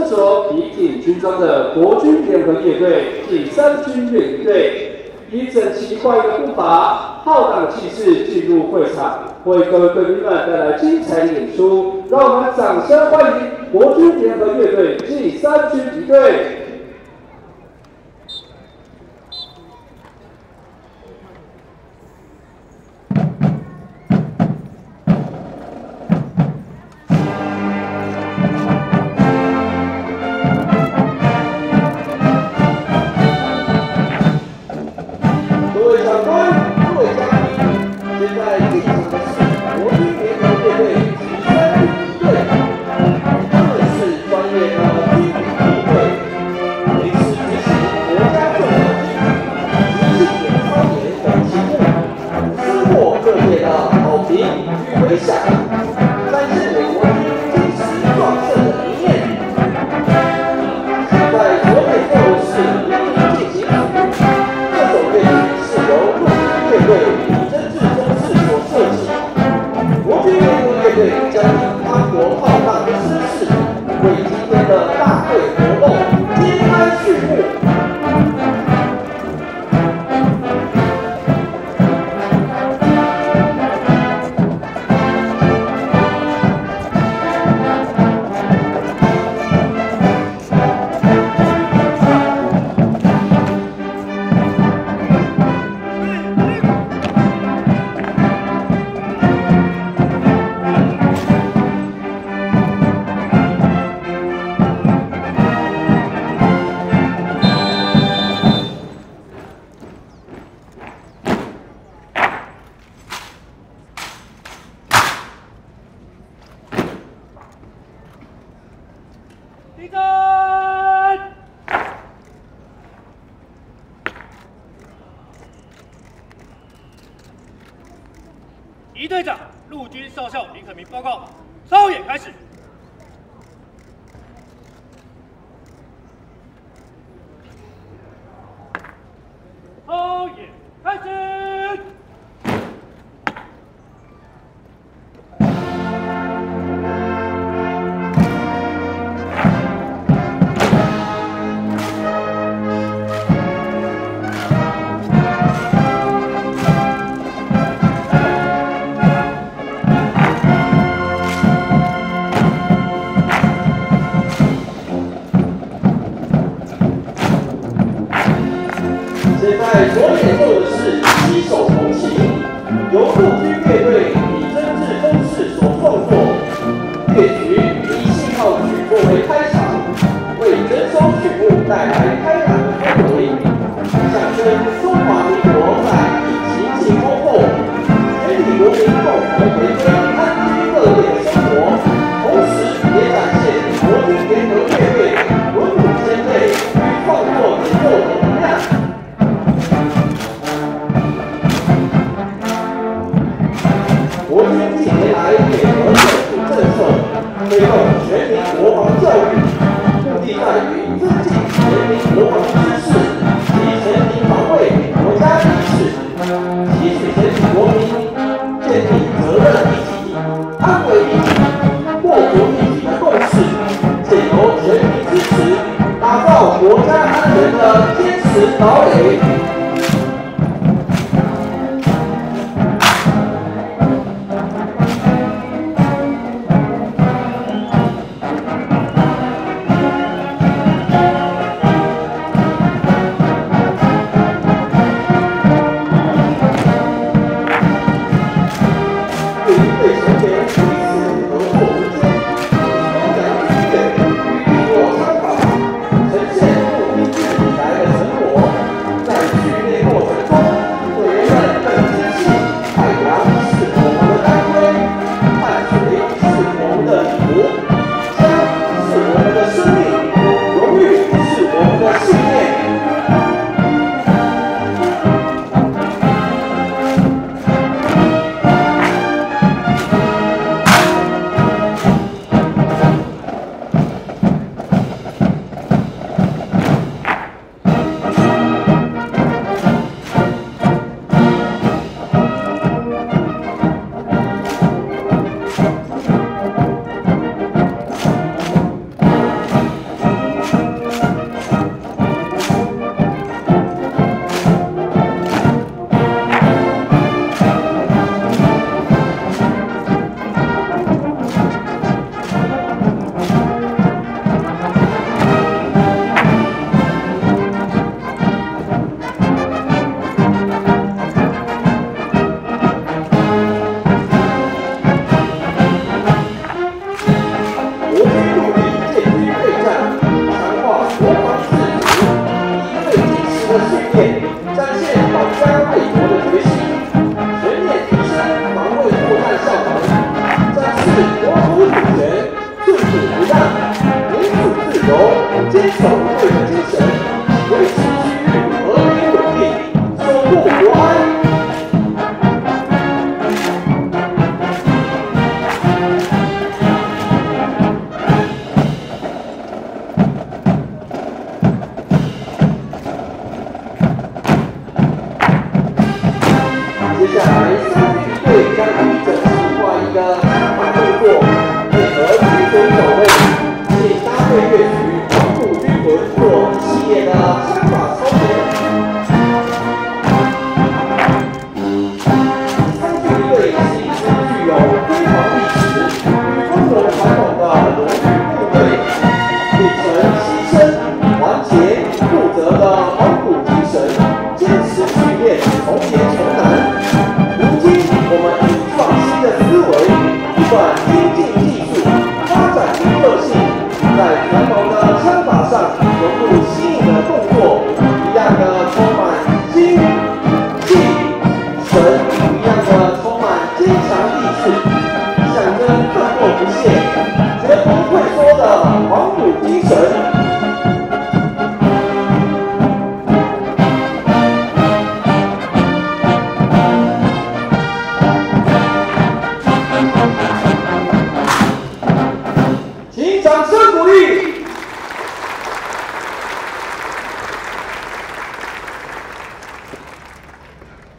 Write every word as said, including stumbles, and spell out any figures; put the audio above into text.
身着皮挺军装的国军联合乐队第三军乐营队，以整齐划一的步伐、浩荡的气势进入会场，为各位贵宾们带来精彩的演出。让我们掌声欢迎国军联合乐队第三军营队。 立正！一队长，陆军少校林可明报告，稍演开始。稍演开始。 现在所演奏的是七首同琴，由陆军乐队李真志中士所创作。乐曲以信号曲作为开场，为整首曲目带来开朗的氛围，象征中华民国在疫情解封后，全体国民共同回归安居乐业的生活，同时也展现国军联合乐队文武兼备与创作演奏的能量。 国军近年来配合政府政策，推动全民国防教育，目的在于增进人民国防知识及全民防卫国家意识，期许全体国民建立责任一体、安危一体、祸福一体的共识，借由全民支持，打造国家安全的坚实堡垒。 在由坚守队的精神，维持区域和平稳定，守护国安。接下来，三军队将一整计划一个枪法动作，配合军魂走位，并搭配乐曲《黄埔军魂》做一系列的枪法操演。三军队是一支具有辉煌历史与光荣传统的荣誉部队，秉承牺牲、团结、负责的黄埔精神，坚持训练，从严从难。我们以创新的思维，不断精进技术，发展独特性，在传统的枪法上